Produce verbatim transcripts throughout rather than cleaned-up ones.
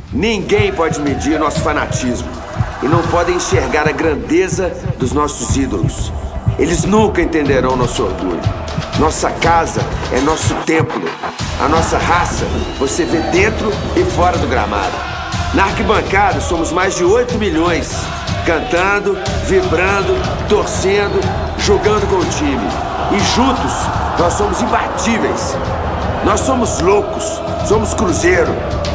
Ninguém pode medir nosso fanatismo e não podem enxergar a grandeza dos nossos ídolos. Eles nunca entenderão nosso orgulho. Nossa casa é nosso templo. A nossa raça você vê dentro e fora do gramado. Na arquibancada somos mais de oito milhões, cantando, vibrando, torcendo, jogando com o time. E juntos nós somos imbatíveis. Nós somos loucos, somos Cruzeiro.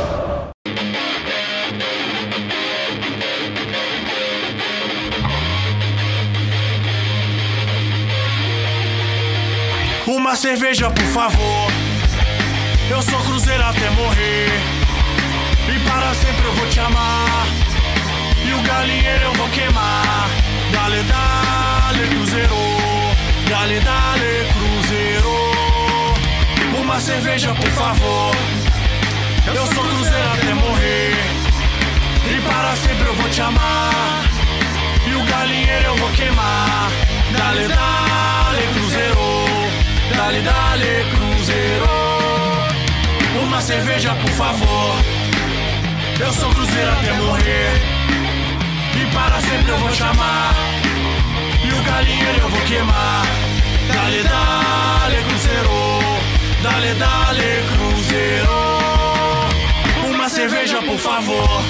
Uma cerveja, por favor. Eu sou Cruzeiro até morrer. E para sempre eu vou te amar. E o galinheiro eu vou queimar. Dale, dale, Cruzeiro. Dale, dale, Cruzeiro. Uma cerveja, por favor. Eu sou Cruzeiro até morrer. E para sempre eu vou te amar. E o galinheiro eu vou queimar. Dale, dale, Cruzeiro. Dale, dale, Cruzeiro. Uma cerveja, por favor. Eu sou Cruzeiro até morrer. E para sempre eu vou te amar. E o galinheiro eu vou queimar. Dale, dale, Cruzeiro. Dale, dale, Cruzeiro. Uma cerveja, por favor.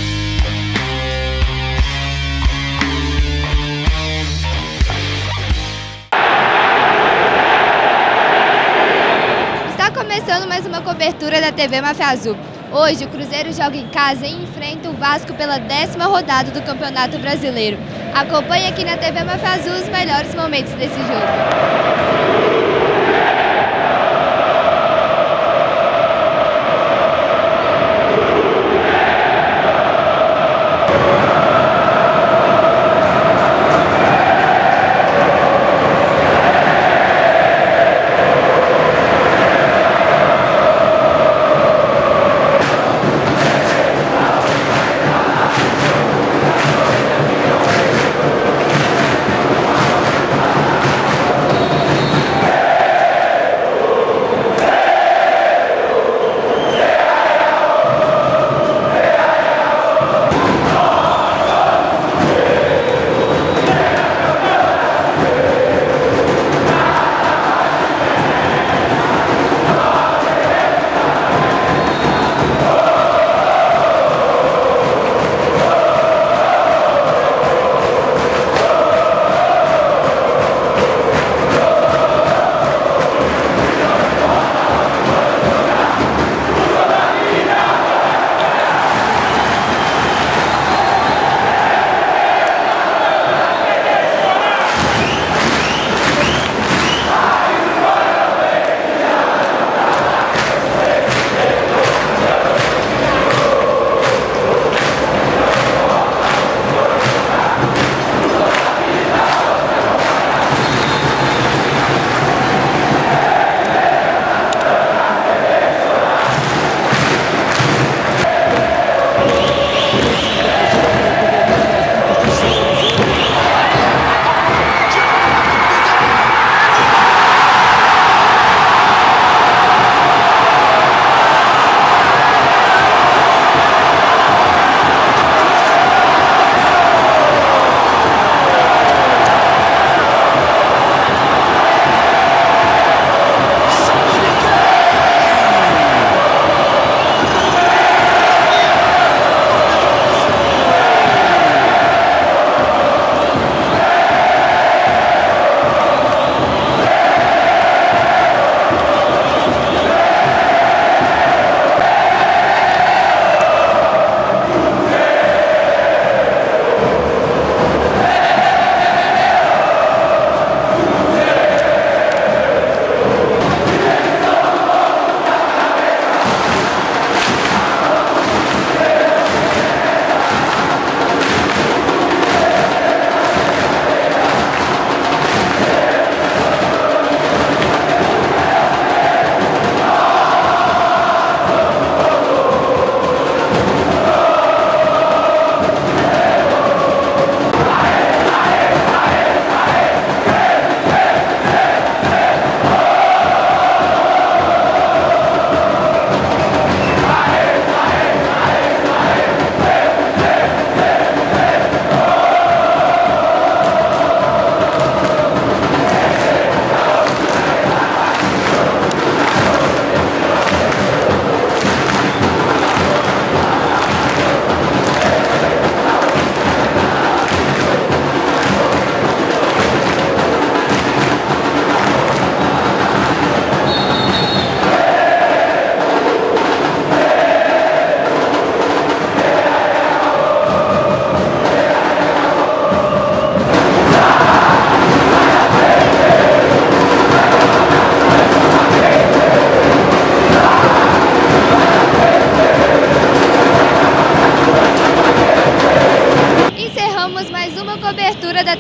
Começando mais uma cobertura da T V Máfia Azul. Hoje o Cruzeiro joga em casa e enfrenta o Vasco pela décima rodada do Campeonato Brasileiro. Acompanhe aqui na T V Máfia Azul os melhores momentos desse jogo.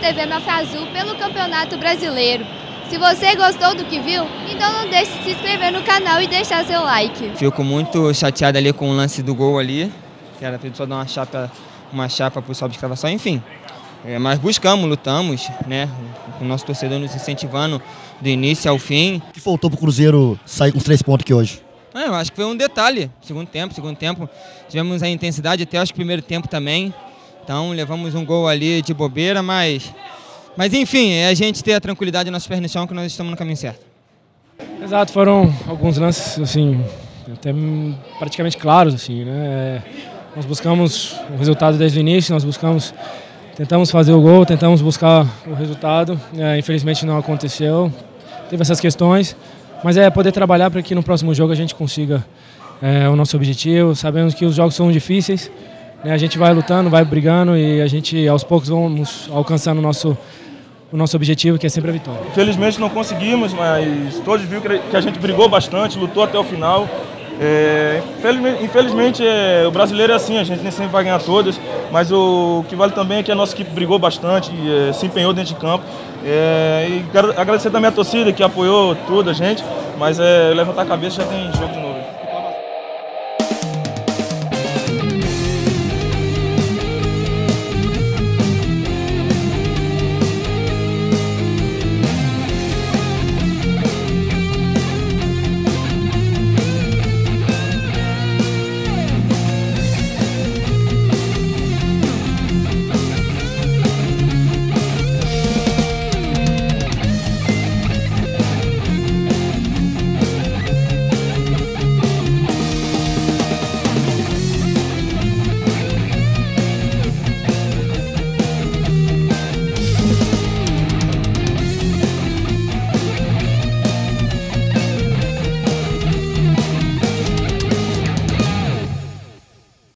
T V Mafia Azul pelo Campeonato Brasileiro. Se você gostou do que viu, então não deixe de se inscrever no canal e deixar seu like. Fico muito chateado ali com o lance do gol ali, que era só dar uma chapa, uma chapa para o sol de escravação, enfim. É, mas buscamos, lutamos, né? O nosso torcedor nos incentivando do início ao fim. O que faltou para o Cruzeiro sair com os três pontos aqui hoje? É, eu acho que foi um detalhe, segundo tempo, segundo tempo. Tivemos a intensidade até acho que primeiro tempo também. Então levamos um gol ali de bobeira, mas... Mas enfim, é a gente ter a tranquilidade nos pés no chão que nós estamos no caminho certo. Exato, foram alguns lances assim, até praticamente claros, assim, né? Nós buscamos o resultado desde o início, nós buscamos, tentamos fazer o gol, tentamos buscar o resultado, é, infelizmente não aconteceu, teve essas questões, mas é poder trabalhar para que no próximo jogo a gente consiga é, o nosso objetivo. Sabemos que os jogos são difíceis, né? A gente vai lutando, vai brigando e a gente aos poucos vamos alcançando o nosso o nosso objetivo, que é sempre a vitória. Infelizmente não conseguimos, mas todos viram que a gente brigou bastante, lutou até o final. É, infelizmente, infelizmente é, o brasileiro é assim, a gente nem sempre vai ganhar todas, mas o que vale também é que a nossa equipe brigou bastante, é, se empenhou dentro de campo. É, e quero agradecer também a torcida que apoiou tudo a gente, mas é, levantar a cabeça já tem jogo de novo.